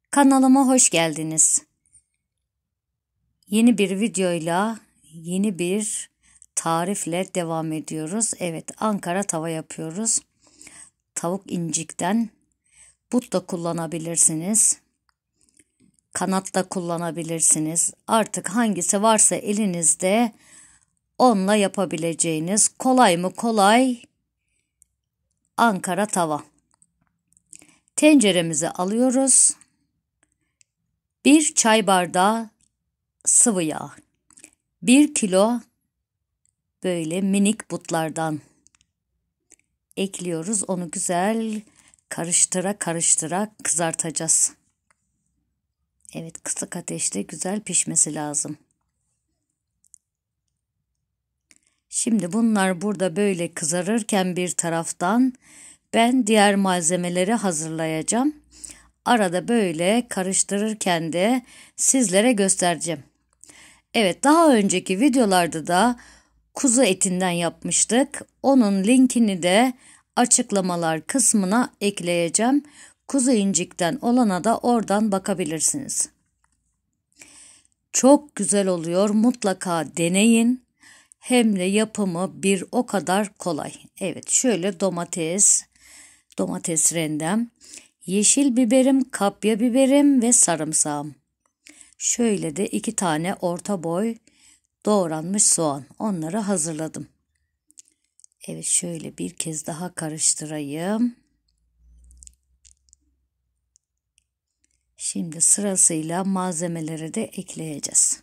Kanalıma hoş geldiniz. Yeni bir videoyla, yeni bir tarifle devam ediyoruz. Evet, Ankara tava yapıyoruz. Tavuk incikten but da kullanabilirsiniz. Kanat da kullanabilirsiniz. Artık hangisi varsa elinizde onunla yapabileceğiniz kolay mı kolay Ankara tava. Tenceremizi alıyoruz. 1 çay bardağı sıvı yağ. 1 kilo böyle minik butlardan ekliyoruz. Onu güzel karıştıra kızartacağız. Evet, kısık ateşte güzel pişmesi lazım. Şimdi bunlar burada böyle kızarırken bir taraftan ben diğer malzemeleri hazırlayacağım. Arada böyle karıştırırken de sizlere göstereceğim. Evet, daha önceki videolarda da kuzu etinden yapmıştık. Onun linkini de açıklamalar kısmına ekleyeceğim. Kuzu incikten olana da oradan bakabilirsiniz. Çok güzel oluyor. Mutlaka deneyin. Hem de yapımı bir o kadar kolay. Evet, şöyle domates rendem, yeşil biberim, kapya biberim ve sarımsağım. Şöyle de 2 tane orta boy doğranmış soğan. Onları hazırladım. Evet, şöyle bir kez daha karıştırayım. Şimdi sırasıyla malzemeleri de ekleyeceğiz.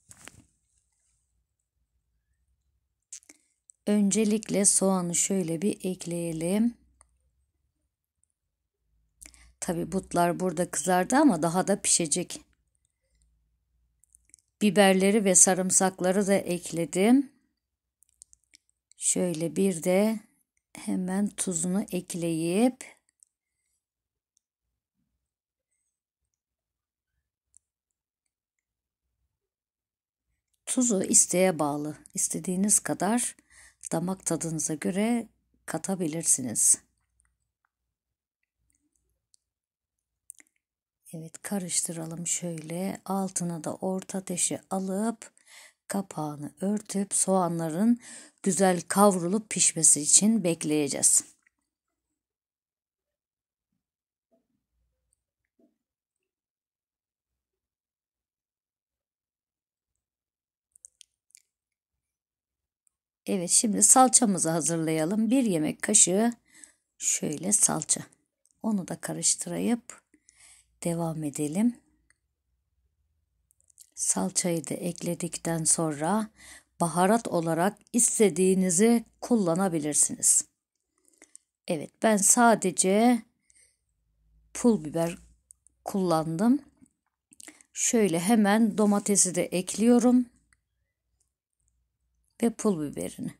Öncelikle soğanı şöyle bir ekleyelim. Tabi butlar burada kızardı ama daha da pişecek. Biberleri ve sarımsakları da ekledim. Şöyle bir de hemen tuzunu ekleyip tuzu isteğe bağlı. İstediğiniz kadar damak tadınıza göre katabilirsiniz. Evet, karıştıralım şöyle. Altına da orta ateşe alıp kapağını örtüp soğanların güzel kavrulup pişmesi için bekleyeceğiz. Evet, şimdi salçamızı hazırlayalım. 1 yemek kaşığı şöyle salça. Onu da karıştırıp devam edelim. Salçayı da ekledikten sonra baharat olarak istediğinizi kullanabilirsiniz. Evet, ben sadece pul biber kullandım. Şöyle hemen domatesi de ekliyorum ve pul biberini.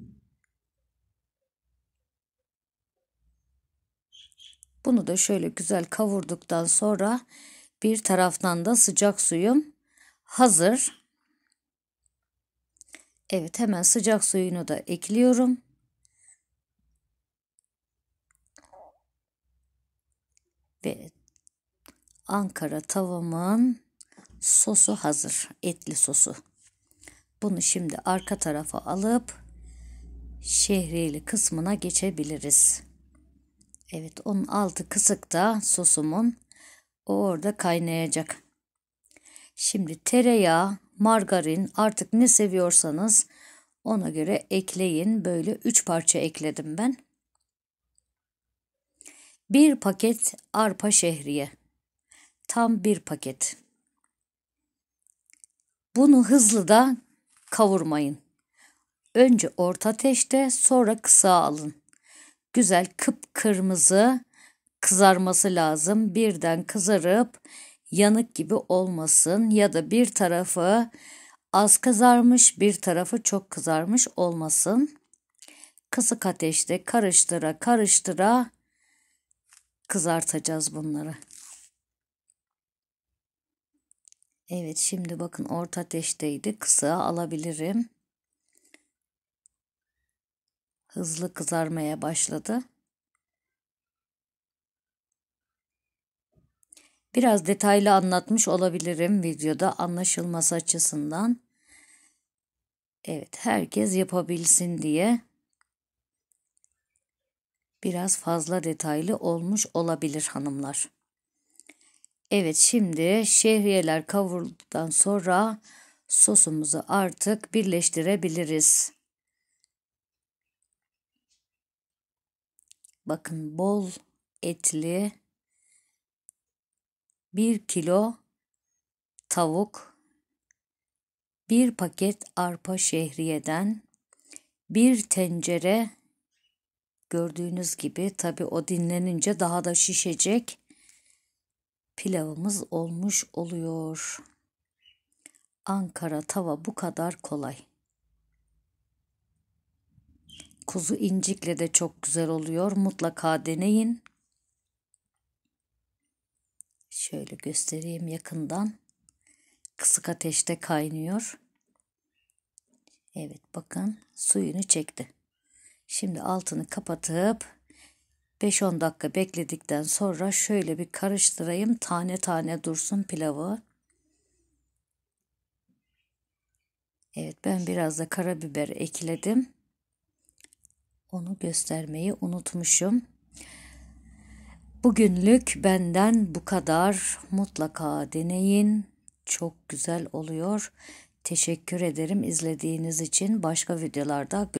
Bunu da şöyle güzel kavurduktan sonra bir taraftan da sıcak suyum hazır. Evet, hemen sıcak suyunu da ekliyorum. Ve Ankara tavamın sosu hazır. Etli sosu. Bunu şimdi arka tarafa alıp şehriyeli kısmına geçebiliriz. Evet, onun altı kısıkta sosumun. O orada kaynayacak. Şimdi tereyağı, margarin artık ne seviyorsanız ona göre ekleyin. Böyle 3 parça ekledim ben. 1 paket arpa şehriye. Tam 1 paket. Bunu hızlı da kavurmayın. Önce orta ateşte, sonra kısa alın. Güzel kıpkırmızı kızarması lazım. Birden kızarıp yanık gibi olmasın ya da bir tarafı az kızarmış, bir tarafı çok kızarmış olmasın. Kısık ateşte karıştıra kızartacağız bunları. Evet, şimdi bakın orta ateşteydi. Kısa alabilirim. Hızlı kızarmaya başladı. Biraz detaylı anlatmış olabilirim videoda anlaşılması açısından. Evet, herkes yapabilsin diye biraz fazla detaylı olmuş olabilir hanımlar. Evet, şimdi şehriyeler kavrulduktan sonra sosumuzu artık birleştirebiliriz. Bakın, bol etli 1 kilo tavuk, 1 paket arpa şehriyeden, 1 tencere, gördüğünüz gibi tabii o dinlenince daha da şişecek, pilavımız olmuş oluyor. Ankara tava bu kadar kolay. Kuzu incikle de çok güzel oluyor. Mutlaka deneyin. Şöyle göstereyim yakından. Kısık ateşte kaynıyor. Evet, bakın suyunu çekti. Şimdi altını kapatıp 5-10 dakika bekledikten sonra şöyle bir karıştırayım. Tane tane dursun pilavı. Evet, ben biraz da karabiber ekledim. Onu göstermeyi unutmuşum. Bugünlük benden bu kadar. Mutlaka deneyin. Çok güzel oluyor. Teşekkür ederim izlediğiniz için. Başka videolarda